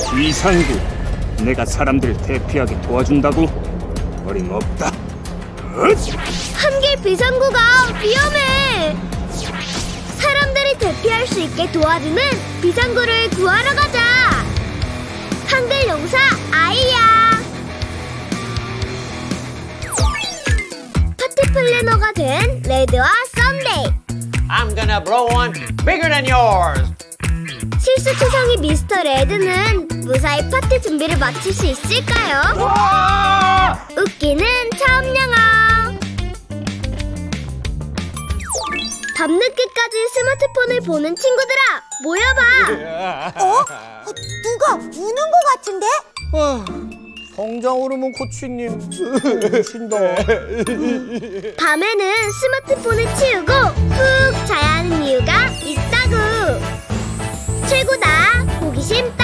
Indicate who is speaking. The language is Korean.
Speaker 1: 비상구, 내가 사람들을 대피하게 도와준다고? 어림없다.
Speaker 2: 한길 비상구가 위험해. 사람들이 대피할 수 있게 도와주는 비상구를 구하러 가자. 한글 용사 아이야. 파티 플래너가 된 레드와 썬데이.
Speaker 3: I'm gonna blow one bigger than yours.
Speaker 2: 실수투성이 미스터 레드는 무사히 파티 준비를 마칠 수 있을까요? 웃기는 참냥아. 밤늦게까지 스마트폰을 보는 친구들아, 모여봐.
Speaker 4: 누가 우는 것 같은데?
Speaker 5: 성장 호르몬 코치님 신다.
Speaker 2: 밤에는 스마트폰을 치우고 푹 자야 하는 이유가 있다구. 최고다, 호기심